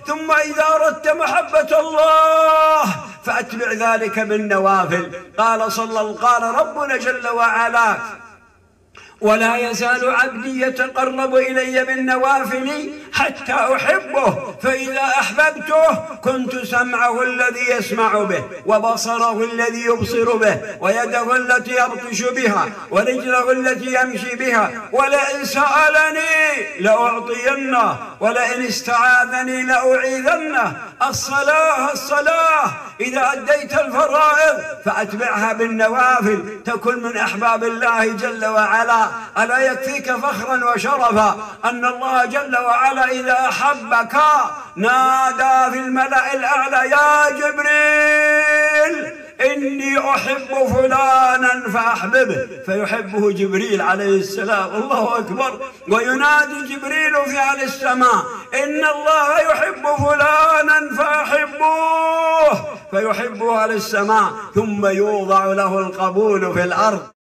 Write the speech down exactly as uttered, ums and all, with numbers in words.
ثم إذا أردت محبة الله فأتبع ذلك بالنوافل. قال صلى قال ربنا جل وعلا: ولا يزال عبدي يتقرب إلي بالنوافل حتى أحبه، فإذا أحببته كنت سمعه الذي يسمع به، وبصره الذي يبصر به، ويده التي يبطش بها، ورجله التي يمشي بها، ولئن سألني لأعطينه، ولئن استعاذني لأعيذنه. الصلاة الصلاة إذا أديت الفرائض فأتبعها بالنوافل تكن من أحباب الله جل وعلا. ألا يكفيك فخرا وشرفا أن الله جل وعلا إذا أحبك نادى في الملأ الأعلى: يا جبريل إني أحب فلانا فأحببه، فيحبه جبريل عليه السلام. الله أكبر. وينادي جبريل في أعلى السماء: إن الله يحب فلانا فأحبوه، فيحبه على السماء، ثم يوضع له القبول في الأرض.